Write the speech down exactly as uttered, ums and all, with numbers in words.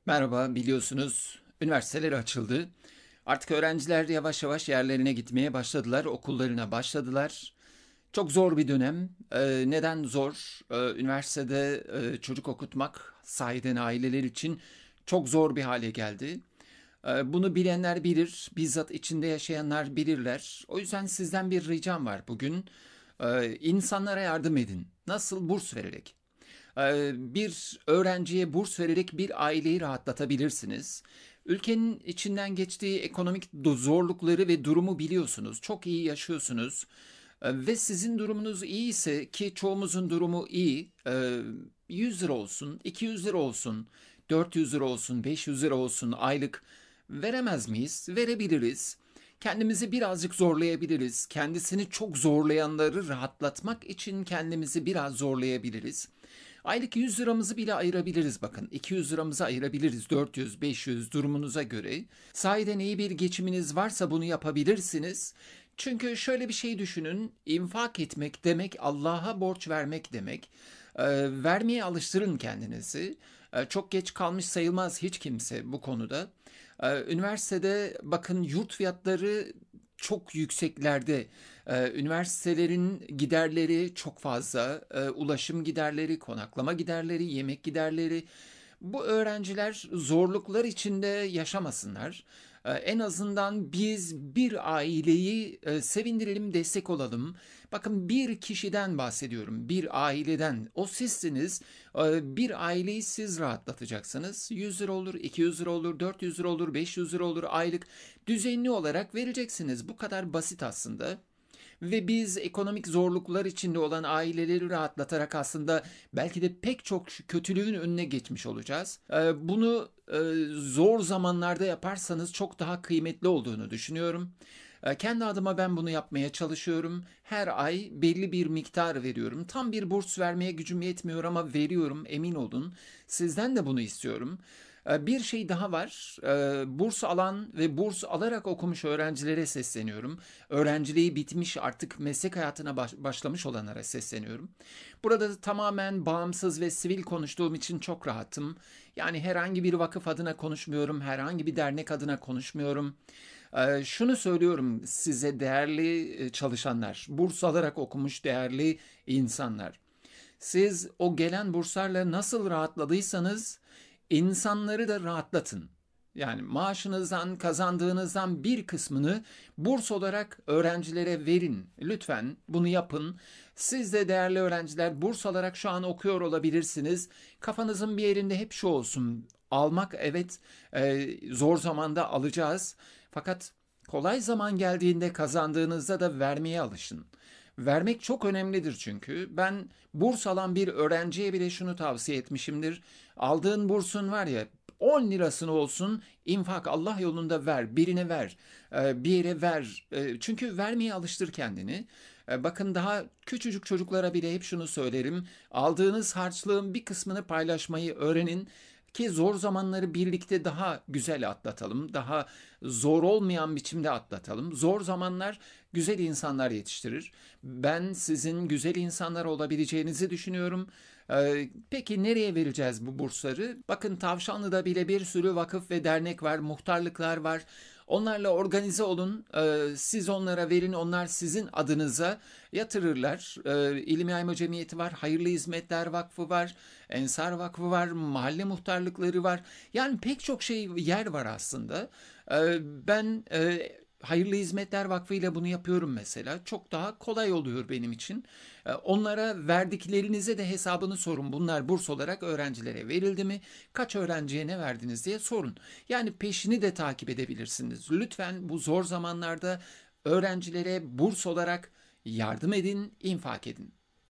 Merhaba, biliyorsunuz üniversiteler açıldı. Artık öğrenciler yavaş yavaş yerlerine gitmeye başladılar, okullarına başladılar. Çok zor bir dönem. Ee, neden zor? Ee, üniversitede e, çocuk okutmak sahiden aileler için çok zor bir hale geldi. Ee, bunu bilenler bilir, bizzat içinde yaşayanlar bilirler. O yüzden sizden bir ricam var bugün. Ee, insanlara yardım edin. Nasıl? Burs vererek. Ee, Bir öğrenciye burs vererek bir aileyi rahatlatabilirsiniz. Ülkenin içinden geçtiği ekonomik zorlukları ve durumu biliyorsunuz. Çok iyi yaşıyorsunuz. Ee, Ve sizin durumunuz iyi ise, ki çoğumuzun durumu iyi, e, yüz lira olsun, iki yüz lira olsun, dört yüz lira olsun, beş yüz lira olsun aylık veremez miyiz? Verebiliriz. Kendimizi birazcık zorlayabiliriz. Kendisini çok zorlayanları rahatlatmak için kendimizi biraz zorlayabiliriz. Aylık yüz liramızı bile ayırabiliriz bakın. iki yüz liramızı ayırabiliriz. dört yüz, beş yüz durumunuza göre. Sahiden iyi bir geçiminiz varsa bunu yapabilirsiniz. Çünkü şöyle bir şey düşünün. İnfak etmek demek Allah'a borç vermek demek. Ee, vermeye alıştırın kendinizi. Ee, çok geç kalmış sayılmaz hiç kimse bu konuda. Ee, üniversitede bakın yurt fiyatları çok yükseklerde. Ee, üniversitelerin giderleri çok fazla. Ee, ulaşım giderleri, konaklama giderleri, yemek giderleri. Bu öğrenciler zorluklar içinde yaşamasınlar. Ee, en azından biz bir aileyi e, sevindirelim, destek olalım. Bakın bir kişiden bahsediyorum, bir aileden. O sizsiniz. Ee, bir aileyi siz rahatlatacaksınız. yüz lira olur, iki yüz lira olur, dört yüz lira olur, beş yüz lira olur aylık. Düzenli olarak vereceksiniz. Bu kadar basit aslında. Ve biz ekonomik zorluklar içinde olan aileleri rahatlatarak aslında belki de pek çok kötülüğün önüne geçmiş olacağız. Ee, Bunu e, zor zamanlarda yaparsanız çok daha kıymetli olduğunu düşünüyorum. Ee, Kendi adıma ben bunu yapmaya çalışıyorum. Her ay belli bir miktar veriyorum. Tam bir burs vermeye gücüm yetmiyor ama veriyorum, emin olun. Sizden de bunu istiyorum. Ee, Bir şey daha var. Ee, Burs alan ve burs alarak okumuş öğrencilere sesleniyorum. Öğrenciliği bitmiş, artık meslek hayatına baş- başlamış olanlara sesleniyorum. Burada da tamamen bağımsız ve sivil konuştuğum için çok rahatım. Yani herhangi bir vakıf adına konuşmuyorum, herhangi bir dernek adına konuşmuyorum. Ee, Şunu söylüyorum size değerli e, çalışanlar, burs alarak okumuş değerli insanlar. Siz o gelen burslarla nasıl rahatladıysanız insanları da rahatlatın. Yani maaşınızdan, kazandığınızdan bir kısmını burs olarak öğrencilere verin. Lütfen bunu yapın. Siz de değerli öğrenciler burs alarak şu an okuyor olabilirsiniz. Kafanızın bir yerinde hep şu olsun. Almak, evet, e, zor zamanda alacağız. Fakat kolay zaman geldiğinde kazandığınızda da vermeye alışın. Vermek çok önemlidir çünkü. Ben burs alan bir öğrenciye bile şunu tavsiye etmişimdir. Aldığın bursun var ya, on lirasını olsun infak Allah yolunda ver, birine ver, e, bir yere ver. E, Çünkü vermeye alıştır kendini. E, Bakın daha küçücük çocuklara bile hep şunu söylerim. Aldığınız harçlığın bir kısmını paylaşmayı öğrenin ki zor zamanları birlikte daha güzel atlatalım, daha zor olmayan biçimde atlatalım. Zor zamanlar güzel insanlar yetiştirir. Ben sizin güzel insanlar olabileceğinizi düşünüyorum. Ee, peki nereye vereceğiz bu bursları? Bakın Tavşanlı'da bile bir sürü vakıf ve dernek var, muhtarlıklar var. Onlarla organize olun. Ee, siz onlara verin, onlar sizin adınıza yatırırlar. Ee, İlim Yayma Cemiyeti var, Hayırlı Hizmetler Vakfı var, Ensar Vakfı var, mahalle muhtarlıkları var. Yani pek çok şey yer var aslında. Ee, ben e, Hayırlı Hizmetler Vakfı ile bunu yapıyorum mesela. Çok daha kolay oluyor benim için. Ee, Onlara verdiklerinize de hesabını sorun. Bunlar burs olarak öğrencilere verildi mi? Kaç öğrenciye ne verdiniz diye sorun. Yani peşini de takip edebilirsiniz. Lütfen bu zor zamanlarda öğrencilere burs olarak yardım edin, infak edin.